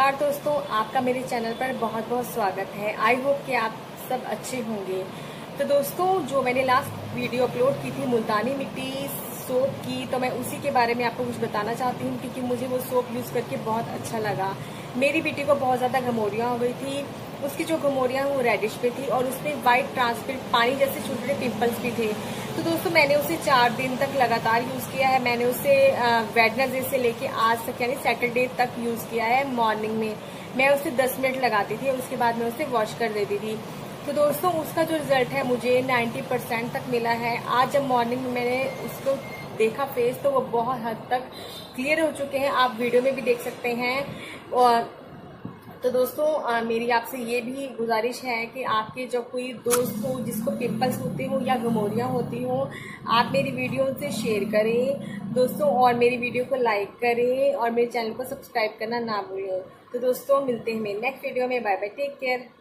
नमस्कार दोस्तों, आपका मेरे चैनल पर बहुत बहुत स्वागत है। आई होप कि आप सब अच्छे होंगे। तो दोस्तों, जो मैंने लास्ट वीडियो अपलोड की थी मुल्तानी मिट्टी सोप की, तो मैं उसी के बारे में आपको कुछ बताना चाहती हूँ क्योंकि मुझे वो सोप यूज करके बहुत अच्छा लगा। मेरी बेटी को बहुत ज्यादा घमौरियाँ हो गई थी। उसकी जो घमौरियाँ वो रेडिश पे थी और उसमें व्हाइट ट्रांसपेरेंट पानी जैसे छोटे छोटे पिंपल्स भी थे। तो दोस्तों, मैंने उसे 4 दिन तक लगातार यूज किया है। मैंने उसे वेडनेसडे से लेके आज तक यानी सैटरडे तक यूज किया है। मॉर्निंग में मैं उसे 10 मिनट लगाती थी, उसके बाद मैं उसे वॉश कर देती थी। तो दोस्तों, उसका जो रिजल्ट है मुझे 90% तक मिला है। आज जब मॉर्निंग में मैंने उसको देखा फेस, तो वो बहुत हद तक क्लियर हो चुके हैं। आप वीडियो में भी देख सकते हैं। और तो दोस्तों, मेरी आपसे ये भी गुजारिश है कि आपके जो कोई दोस्त हो जिसको पिंपल्स होते हो या घमौरियाँ होती हो, आप मेरी वीडियो से शेयर करें दोस्तों, और मेरी वीडियो को लाइक करें और मेरे चैनल को सब्सक्राइब करना ना भूलें। तो दोस्तों, मिलते हैं मेरे नेक्स्ट वीडियो में। Bye bye, take care.